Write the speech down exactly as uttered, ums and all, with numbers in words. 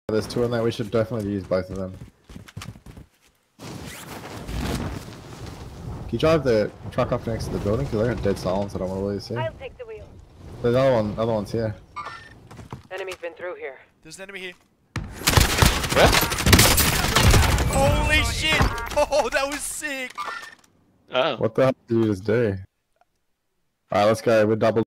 There's two in there. We should definitely use both of them. Can you drive the truck up next to the building? Because they're in dead silence. I don't want to lose here. I'll take the wheel. There's another one. Other one's here. Enemy's been through here. There's an enemy here. Where? Holy shit! Oh, that was sick! Oh. What the hell did you just do? Alright, let's go. We're double.